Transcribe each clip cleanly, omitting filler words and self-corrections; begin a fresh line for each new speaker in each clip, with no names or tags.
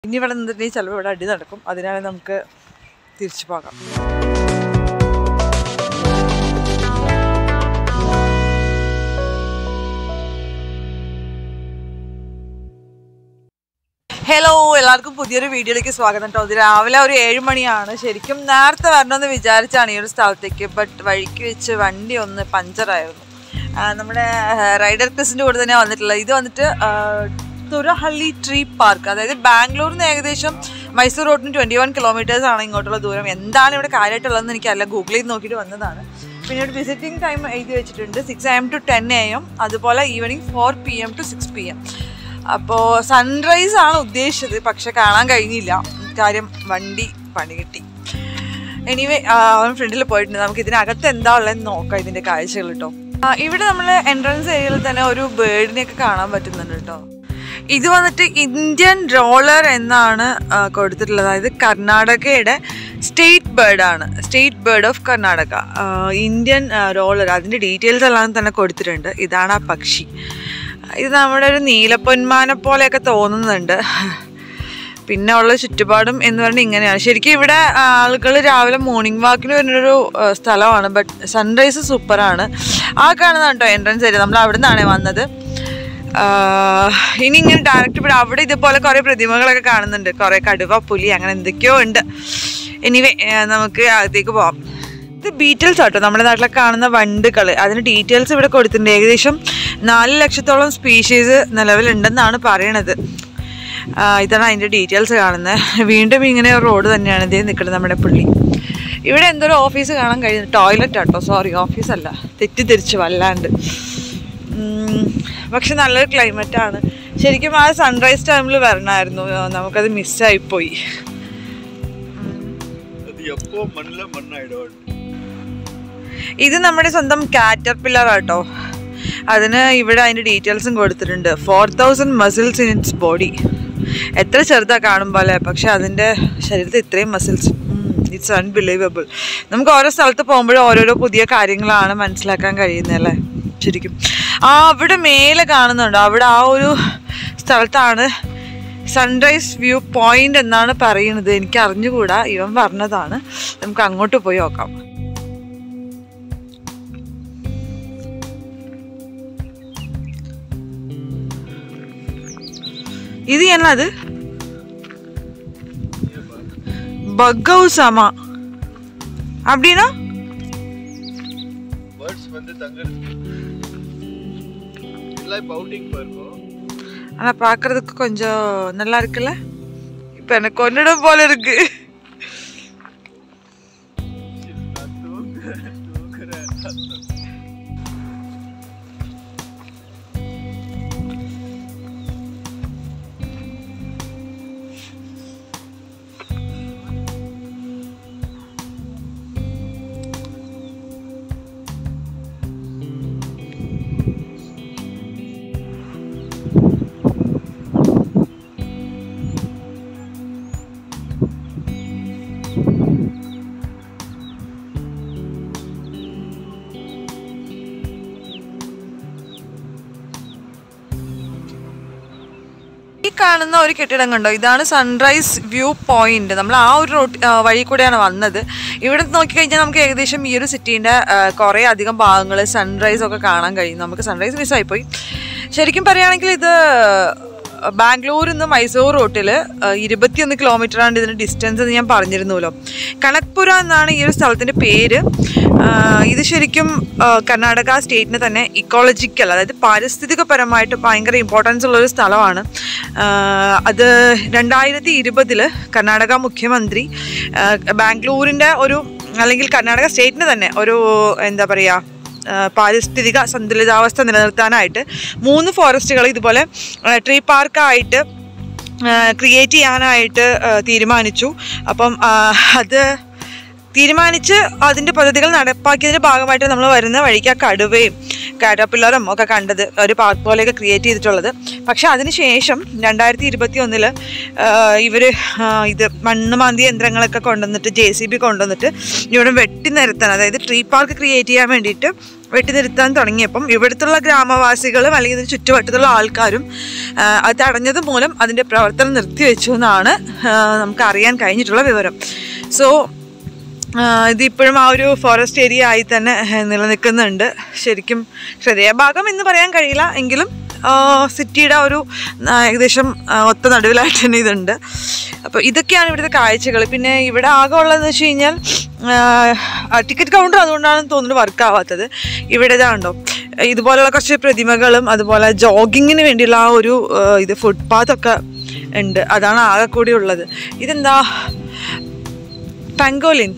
ഇനി ഇവിടെ നിന്നിട്ടുണ്ടെങ്കിൽ ചിലപ്പോൾ ഇവിടെ അടി നടക്കും. അതിനാൽ നമുക്ക് തിരിച്ചു പോകാം. ഹലോ, എല്ലാവർക്കും പുതിയൊരു വീഡിയോയിലേക്ക് സ്വാഗതം കേട്ടോ. ഇത് രാവിലെ ഒരു 7 മണിയാണ്. ശരിക്കും നേരത്തെ വരണമെന്ന് വിചാരിച്ചാണ് ഈ ഒരു സ്ഥലത്തേക്ക്. ബട്ട് വഴിക്ക് വെച്ച് വണ്ടി ഒന്ന് പഞ്ചറായിരുന്നു. നമ്മുടെ റൈഡർ ക്രിസിൻ്റെ കൂടെ തന്നെയാണ് വന്നിട്ടുള്ളത്. ഇത് വന്നിട്ട് തുരഹള്ളി ട്രീ പാർക്ക്, അതായത് ബാംഗ്ലൂരിൽ നിന്ന് ഏകദേശം മൈസൂർ റോഡിന് 21 കിലോമീറ്റേഴ്സ് ആണ് ഇങ്ങോട്ടുള്ള ദൂരം. എന്താണ് ഇവിടെ കാര്യമായിട്ടുള്ളതെന്ന് എനിക്കല്ല, ഗൂഗിളിൽ ചെയ്ത് നോക്കിയിട്ട് വന്നതാണ്. പിന്നെ ഇവിടെ വിസിറ്റിംഗ് ടൈം എഴുതി വെച്ചിട്ടുണ്ട് 6 AM to 10 AM, അതുപോലെ ഈവനിങ് 4 PM to 6 PM. അപ്പോൾ സൺറൈസ് ആണ് ഉദ്ദേശിച്ചത്, പക്ഷെ കാണാൻ കഴിഞ്ഞില്ല. കാര്യം വണ്ടി പണി കിട്ടി. എനിവേ അവൻ ഫ്രണ്ടിൽ പോയിട്ടുണ്ട്. നമുക്ക് ഇതിനകത്ത് എന്താ ഉള്ളതെന്ന് നോക്കാം, ഇതിൻ്റെ കാഴ്ചകൾ കേട്ടോ. ഇവിടെ നമ്മൾ എൻട്രൻസ് ഏരിയയിൽ തന്നെ ഒരു ബേർഡിനെയൊക്കെ കാണാൻ പറ്റുന്നുണ്ട് കേട്ടോ. ഇത് വന്നിട്ട് ഇന്ത്യൻ റോളർ എന്നാണ് കൊടുത്തിട്ടുള്ളത്. അതായത് കർണാടകയുടെ സ്റ്റേറ്റ് ബേർഡാണ്, state bird of Karnataka. Indian roller, അതിൻ്റെ ഡീറ്റെയിൽസ് എല്ലാം തന്നെ കൊടുത്തിട്ടുണ്ട്. ഇതാണ് ആ പക്ഷി. ഇത് നമ്മുടെ ഒരു നീലപ്പൊന്മാനെ പോലെയൊക്കെ തോന്നുന്നുണ്ട്. പിന്നെ ഉള്ള ചുറ്റുപാടും എന്ന് പറഞ്ഞാൽ ഇങ്ങനെയാണ്. ശരിക്കും ഇവിടെ ആളുകൾ രാവിലെ മോർണിംഗ് വാക്കിന് വരുന്നൊരു സ്ഥലമാണ്. ബട്ട് സൺറൈസ് സൂപ്പറാണ്. ആ കാണുന്ന കേട്ടോ എൻട്രൻസ് ഏരിയ. നമ്മൾ അവിടെ നിന്നാണ് വന്നത്. ഇനി ഇങ്ങനെ ഡയറക്റ്റ് ഇവിടെ അവിടെ ഇതുപോലെ കുറേ പ്രതിമകളൊക്കെ കാണുന്നുണ്ട്. കുറേ കടുവ, പുലി, അങ്ങനെ എന്തൊക്കെയോ ഉണ്ട്. എനിവേ നമുക്ക് അകത്തേക്ക് പോവാം. ഇത് ബീറ്റിൽസ് ആട്ടോ, നമ്മുടെ നാട്ടിലൊക്കെ കാണുന്ന വണ്ടുകൾ. അതിന് ഡീറ്റെയിൽസ് ഇവിടെ കൊടുത്തിട്ടുണ്ട്. ഏകദേശം 4 ലക്ഷത്തോളം സ്പീഷീസ് നിലവിലുണ്ടെന്നാണ് പറയണത്. ഇതാണ് അതിൻ്റെ ഡീറ്റെയിൽസ് കാണുന്നത്. വീണ്ടും ഇങ്ങനെ ഒരു റോഡ് തന്നെയാണ് ഇതേ നിൽക്കുന്നത് നമ്മുടെ പുള്ളി. ഇവിടെ എന്തൊരു ഓഫീസ് കാണാൻ കഴിയുന്നു. ടോയ്ലറ്റ് ആട്ടോ, സോറി ഓഫീസല്ല, തെറ്റിദ്ധരിച്ചു വല്ലാണ്ട്. പക്ഷെ നല്ലൊരു ക്ലൈമറ്റാണ്. ശരിക്കും ആ സൺറൈസ് ടൈമിൽ വരണമായിരുന്നു, നമുക്കത് മിസ്സായിപ്പോയി. ഇത് നമ്മുടെ സ്വന്തം കാറ്റർപില്ലർ ആട്ടോ. അതിന് ഇവിടെ അതിൻ്റെ ഡീറ്റെയിൽസും കൊടുത്തിട്ടുണ്ട്. 4000 മസിൽസ് ഇൻ ഇറ്റ്സ് ബോഡി. എത്ര ചെറുതാണ് കാണുമ്പോൾ അല്ലേ, പക്ഷെ അതിൻ്റെ ശരീരത്തിൽ ഇത്രയും മസിൽസ്. It's unbelievable. നമുക്ക് ഓരോ സ്ഥലത്ത് പോകുമ്പോഴും ഓരോരോ പുതിയ കാര്യങ്ങളാണ് മനസ്സിലാക്കാൻ കഴിയുന്നതല്ലേ ശരിക്കും. അവിടെ മേലെ കാണുന്നുണ്ട്, അവിടെ ആ ഒരു സ്ഥലത്താണ് സൺറൈസ് വ്യൂ പോയിന്റ് എന്നാണ് പറയുന്നത്. എനിക്ക് അറിഞ്ഞുകൂടാ, ഇവൻ പറഞ്ഞതാണ്. നമുക്ക് അങ്ങോട്ട് പോയി നോക്കാം. இது என்னது? Bug house. ஆமா, அப்படின்னா பேர்ட்ஸ் வந்து தங்கறதுக்கு எல்லாம் பவுண்டிங் போறோம். ஆனா பார்க்கிறதுக்கு கொஞ்சம் நல்லா இருக்குல்ல. இப்போ எனக்கு கொன்னிடம் போல இருக்கு. ഈ കാണുന്ന ഒരു കെട്ടിടം കണ്ടോ, ഇതാണ് സൺറൈസ് വ്യൂ പോയിന്റ്. നമ്മൾ ആ ഒരു വഴി കൂടെയാണ് വന്നത്. ഇവിടെ നോക്കിക്കഴിഞ്ഞാൽ നമുക്ക് ഏകദേശം ഈ ഒരു സിറ്റീൻ്റെ കുറേ അധികം ഭാഗങ്ങൾ സൺറൈസ് ഒക്കെ കാണാൻ കഴിയും. നമുക്ക് സൺറൈസ് മിസ്സായിപ്പോയി. ശരിക്കും പറയുകയാണെങ്കിൽ ഇത് ബാംഗ്ലൂരിൽ നിന്ന് മൈസൂർ റൂട്ടിൽ 21 കിലോമീറ്ററാണ് ഇതിൻ്റെ ഡിസ്റ്റൻസ് എന്ന് ഞാൻ പറഞ്ഞിരുന്നല്ലോ. കനക്പുര എന്നാണ് ഈ ഒരു സ്ഥലത്തിൻ്റെ പേര്. ഇത് ശരിക്കും കർണാടക സ്റ്റേറ്റിന് തന്നെ ഇക്കോളജിക്കൽ, അതായത് പാരിസ്ഥിതികപരമായിട്ട് ഭയങ്കര ഇമ്പോർട്ടൻസ് ഉള്ളൊരു സ്ഥലമാണ്. അത് 2020 കർണാടക മുഖ്യമന്ത്രി ബാംഗ്ലൂരിൻ്റെ ഒരു, അല്ലെങ്കിൽ കർണാടക സ്റ്റേറ്റിന് തന്നെ ഒരു എന്താ പറയുക, പാരിസ്ഥിതിക സന്തുലിതാവസ്ഥ നിലനിർത്താനായിട്ട് 3 ഫോറസ്റ്റുകൾ ഇതുപോലെ ട്രീ പാർക്കായിട്ട് ക്രിയേറ്റ് ചെയ്യാനായിട്ട് തീരുമാനിച്ചു. അപ്പം അത് തീരുമാനിച്ച് അതിൻ്റെ പദ്ധതികൾ നടപ്പാക്കിയതിൻ്റെ ഭാഗമായിട്ട് നമ്മൾ വരുന്ന വഴിക്ക് ആ കടുവയും കാറ്റർപില്ലറും ഒക്കെ കണ്ടത്, ഒരു പാർക്ക് പോലെയൊക്കെ ക്രിയേറ്റ് ചെയ്തിട്ടുള്ളത്. പക്ഷെ അതിനുശേഷം 2021 ഇവർ ഇത് മണ്ണ് മാന്തിയ യന്ത്രങ്ങളൊക്കെ കൊണ്ടുവന്നിട്ട് JCB കൊണ്ടുവന്നിട്ട് ഇവിടെ വെട്ടി നിരത്താൻ, അതായത് ട്രീ പാർക്ക് ക്രിയേറ്റ് ചെയ്യാൻ വേണ്ടിയിട്ട് വെട്ടി നിർത്താൻ തുടങ്ങിയപ്പം ഇവിടുത്തുള്ള ഗ്രാമവാസികളും അല്ലെങ്കിൽ ഇതിന് ചുറ്റുവട്ടത്തുള്ള ആൾക്കാരും അത് തടഞ്ഞത് മൂലം അതിൻ്റെ പ്രവർത്തനം നിർത്തിവെച്ചു എന്നാണ് നമുക്ക് അറിയാൻ കഴിഞ്ഞിട്ടുള്ള വിവരം. സോ ഇതിപ്പോഴും ആ ഒരു ഫോറസ്റ്റ് ഏരിയ ആയി തന്നെ നിലനിൽക്കുന്നുണ്ട്. ശരിക്കും ഹൃദയഭാഗം എന്ന് പറയാൻ കഴിയില്ല, എങ്കിലും സിറ്റിയുടെ ഒരു ഏകദേശം ഒത്ത നടുവിലായിട്ട് തന്നെ ഇതുണ്ട്. അപ്പോൾ ഇതൊക്കെയാണ് ഇവിടുത്തെ കാഴ്ചകൾ. പിന്നെ ഇവിടെ ആകെ ഉള്ളതെന്ന് വെച്ച് കഴിഞ്ഞാൽ ടിക്കറ്റ് കൗണ്ടർ അതുകൊണ്ടാണ് തോന്നുന്നത് വർക്ക് ആവാത്തത്. ഇവിടെ ഇതാണ്ടോ ഇതുപോലെയുള്ള കുറച്ച് പ്രതിമകളും അതുപോലെ ജോഗിങ്ങിന് വേണ്ടിയുള്ള ആ ഒരു ഇത് ഫുട്പാത്തൊക്കെ ഉണ്ട്. അതാണ് ആകെ കൂടി ഉള്ളത്. ഇതെന്താ പെങ്കോലിൻ,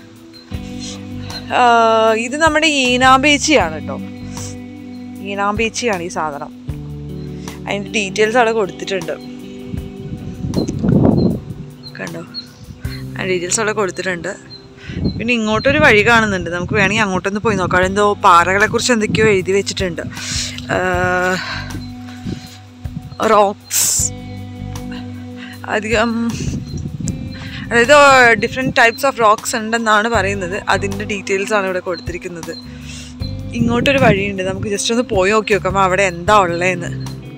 ഇത് നമ്മുടെ ഈനാമ്പേച്ചിയാണ് കേട്ടോ. ഈനാമ്പേച്ചിയാണ് ഈ സാധനം. അതിൻ്റെ ഡീറ്റെയിൽസ് അവിടെ കൊടുത്തിട്ടുണ്ട്, കണ്ടോ? ആ ഡീറ്റെയിൽസ് അവിടെ കൊടുത്തിട്ടുണ്ട്. പിന്നെ ഇങ്ങോട്ടൊരു വഴി കാണുന്നുണ്ട്, നമുക്ക് വേണമെങ്കിൽ അങ്ങോട്ടൊന്ന് പോയി നോക്കാം. എന്തോ പാറകളെക്കുറിച്ച് എന്തൊക്കെയോ എഴുതി വെച്ചിട്ടുണ്ട്. റോക്സ് അധികം, അതായത് ഡിഫറെൻറ്റ് ടൈപ്സ് ഓഫ് റോക്സ് ഉണ്ടെന്നാണ് പറയുന്നത്. അതിൻ്റെ ഡീറ്റെയിൽസാണ് ഇവിടെ കൊടുത്തിരിക്കുന്നത്. ഇങ്ങോട്ടൊരു വഴിയുണ്ട്, നമുക്ക് ജസ്റ്റ് ഒന്ന് പോയി നോക്കി നോക്കാം അവിടെ എന്താ ഉള്ളതെന്ന്.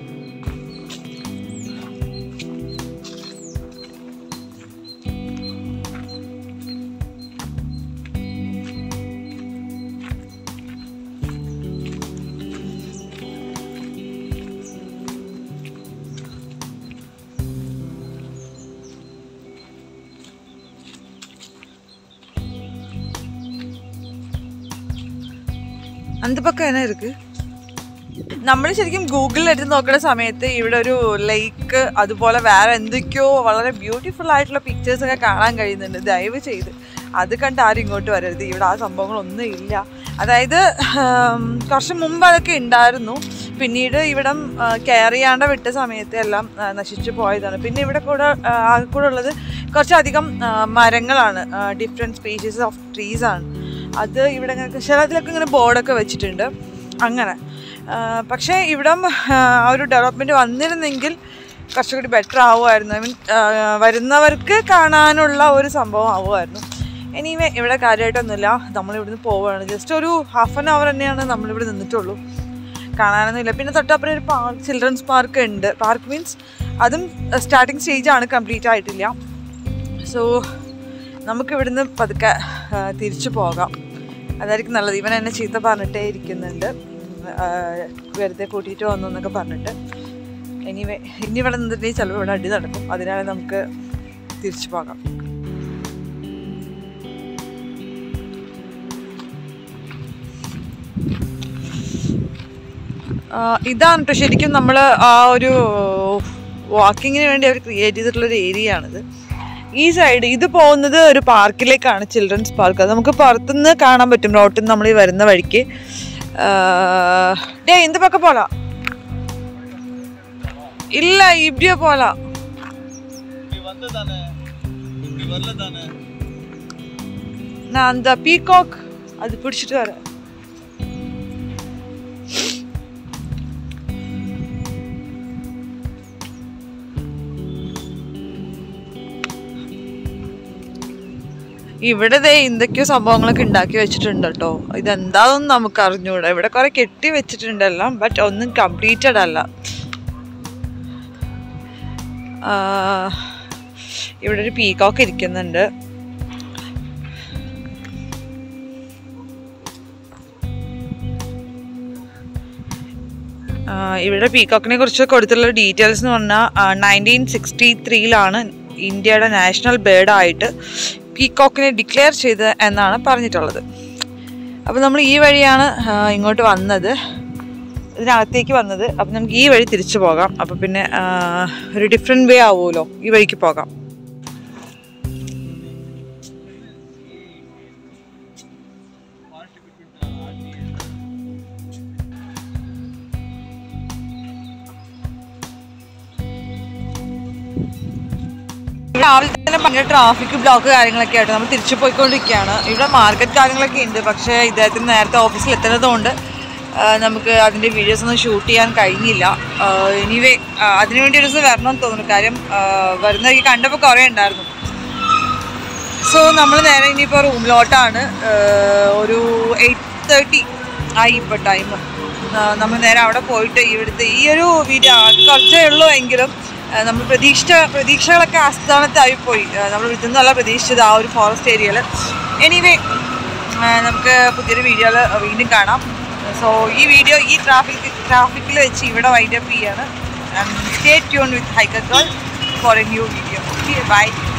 அந்த பக்கம் என்ன இருக்கு? നമ്മൾ ശരിക്കും ഗൂഗിളിൽ എടുത്ത് നോക്കുന്ന സമയത്ത് ഇവിടെ ഒരു ലേക്ക് അതുപോലെ വേറെ എന്തൊക്കെയോ വളരെ ബ്യൂട്ടിഫുൾ ആയിട്ടുള്ള പിക്ചേഴ്സൊക്കെ കാണാൻ കഴിയുന്നുണ്ട്. ദയവ് ചെയ്ത് അത് കണ്ട് ആരും ഇങ്ങോട്ട് വരരുത്. ഇവിടെ ആ സംഭവങ്ങളൊന്നും ഇല്ല. അതായത് കുറച്ച് മുമ്പ് അതൊക്കെ ഉണ്ടായിരുന്നു, പിന്നീട് ഇവിടം കെയർ ചെയ്യാണ്ട് വിട്ട സമയത്ത് എല്ലാം നശിച്ചു പോയതാണ്. പിന്നെ ഇവിടെ കൂടെ ഉള്ളത് കുറച്ചധികം മരങ്ങളാണ്, ഡിഫറെൻറ്റ് സ്പീഷീസ് ഓഫ് ട്രീസാണ്. അത് ഇവിടെ ചിലതിലൊക്കെ ഇങ്ങനെ ബോർഡൊക്കെ വെച്ചിട്ടുണ്ട് അങ്ങനെ. പക്ഷേ ഇവിടം ആ ഒരു ഡെവലപ്മെൻറ്റ് വന്നിരുന്നെങ്കിൽ കുറച്ചുകൂടി ബെറ്റർ ആവുമായിരുന്നു. ഐ മീൻ വരുന്നവർക്ക് കാണാനുള്ള ഒരു സംഭവം ആവുമായിരുന്നു. എനിവേ ഇവിടെ കാര്യമായിട്ടൊന്നുമില്ല, നമ്മളിവിടുന്ന് പോവുകയാണ്. ജസ്റ്റ് ഒരു ഹാഫ് ആൻ അവർ തന്നെയാണ് നമ്മളിവിടെ നിന്നിട്ടുള്ളൂ, കാണാനൊന്നുമില്ല. പിന്നെ തൊട്ടപ്പുറം ഒരു പാർക്ക്, ചിൽഡ്രൻസ് പാർക്ക് ഉണ്ട്. പാർക്ക് മീൻസ് അതും സ്റ്റാർട്ടിങ് സ്റ്റേജാണ്, കംപ്ലീറ്റ് ആയിട്ടില്ല. സോ നമുക്കിവിടുന്ന് പതുക്കെ തിരിച്ചു പോകാം, അതായിരിക്കും നല്ലത്. ഇവൻ എന്നെ ചീത്ത പറഞ്ഞിട്ടേ ഇരിക്കുന്നുണ്ട്, വെറുതെ കൂട്ടിയിട്ട് വന്നു എന്നൊക്കെ പറഞ്ഞിട്ട്. എനിവേ ഇനി ഇവിടെ നിന്നിട്ടുണ്ടെങ്കിൽ ചിലപ്പോൾ ഇവിടെ അടി നടക്കും, അതിനാൽ നമുക്ക് തിരിച്ചു പോകാം. ഇതാണ് കേട്ടോ ശരിക്കും നമ്മൾ ആ ഒരു വാക്കിങ്ങിന് വേണ്ടി അവർ ക്രിയേറ്റ് ചെയ്തിട്ടുള്ളൊരു ഏരിയ ആണിത്. ഈ സൈഡ് ഇത് പോകുന്നത് ഒരു പാർക്കിലേക്കാണ്, ചിൽഡ്രൻസ് പാർക്ക്. അത് നമുക്ക് പുറത്തുനിന്ന് കാണാൻ പറ്റും റോട്ടിൽ നിന്ന് നമ്മൾ ഈ വരുന്ന വഴിക്ക്. എന്ത് പക്ക പോലാ ഇല്ല ഇബ്ഡിയോ പോലാ എന്താ പീകോക്ക് അത് പിടിച്ചിട്ട് വരാം. ഇവിടെ എന്തൊക്കെയോ സംഭവങ്ങളൊക്കെ ഉണ്ടാക്കി വെച്ചിട്ടുണ്ട് കേട്ടോ. ഇതെന്താണെന്ന് നമുക്ക് അറിഞ്ഞൂടാ. ഇവിടെ കുറെ കെട്ടി വെച്ചിട്ടുണ്ടെല്ലാം, ബട്ട് ഒന്നും കംപ്ലീറ്റഡ് അല്ല. ഇവിടെ ഒരു പീകോക്ക് ഇരിക്കുന്നുണ്ട്. ഇവിടെ പീകോക്കിനെ കുറിച്ച് കൊടുത്തുള്ള ഡീറ്റെയിൽസ് എന്ന് പറഞ്ഞാൽ 1963 ഇന്ത്യയുടെ നാഷണൽ ബേർഡായിട്ട് പീകോക്കിനെ ഡിക്ലെയർ ചെയ്ത് എന്നാണ് പറഞ്ഞിട്ടുള്ളത്. അപ്പോൾ നമ്മൾ ഈ വഴിയാണ് ഇങ്ങോട്ട് വന്നത്, ഇതിനകത്തേക്ക് വന്നത്. അപ്പം നമുക്ക് ഈ വഴി തിരിച്ചു പോകാം. അപ്പോൾ പിന്നെ ഒരു ഡിഫറെൻറ്റ് വേ ആവുമല്ലോ, ഈ വഴിക്ക് പോകാം. രാവിലെ തന്നെ ഭയങ്കര ട്രാഫിക് ബ്ലോക്ക് കാര്യങ്ങളൊക്കെ ആയിട്ട് നമ്മൾ തിരിച്ചു പോയിക്കൊണ്ടിരിക്കുകയാണ്. ഇവിടെ മാർക്കറ്റ് കാര്യങ്ങളൊക്കെ ഉണ്ട്, പക്ഷേ ഇദ്ദേഹത്തിന് നേരത്തെ ഓഫീസിൽ എത്തുന്നതുകൊണ്ട് നമുക്ക് അതിൻ്റെ വീഡിയോസ് ഒന്നും ഷൂട്ട് ചെയ്യാൻ കഴിഞ്ഞില്ല. എനിവേ അതിനുവേണ്ടി ഒരു ദിവസം വരണമെന്ന് തോന്നുന്നു, കാര്യം വരുന്ന കണ്ടപ്പോൾ കുറേ ഉണ്ടായിരുന്നു. സോ നമ്മൾ നേരെ ഇനിയിപ്പോൾ റൂമിലോട്ടാണ്. ഒരു 8:30 ആയി ഇപ്പോൾ ടൈം. നമ്മൾ നേരെ അവിടെ പോയിട്ട് ഇവിടുത്തെ ഈ ഒരു വീഡിയോ കുറച്ചേ ഉള്ളൂ എങ്കിലും നമ്മൾ പ്രതീക്ഷകളൊക്കെ ആസ്ഥാനത്തായിപ്പോയി. നമ്മൾ ഇതൊന്നുമല്ല പ്രതീക്ഷിച്ചത് ആ ഒരു ഫോറസ്റ്റ് ഏരിയയിൽ. എനിവേ നമുക്ക് പുതിയൊരു വീഡിയോയിൽ വീണ്ടും കാണാം. സോ ഈ വീഡിയോ ഈ ട്രാഫിക്കിൽ വെച്ച് ഇവിടെ വൈൻഡപ്പ് ചെയ്യാണ്. Stay tune with hiker girl for a new video. By.